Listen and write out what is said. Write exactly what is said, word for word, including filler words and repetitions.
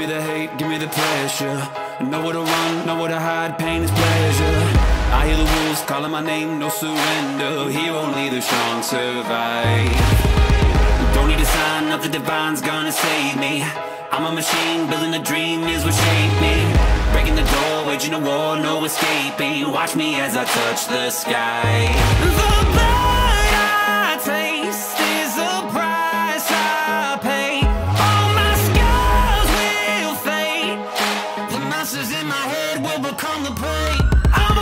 me the hate, give me the pressure. I know where to run, know where to hide, pain is pleasure. I hear the wolves calling my name, no surrender. Here only the strong survive. Don't need a sign, nothing divine's gonna save me. I'm a machine, building a dream is what shaped me. Breaking the door, waging a war, no escaping. Watch me as I touch the sky. The blood I taste is the price I pay. All my scars will fade. The monsters in my head will become the prey. I'm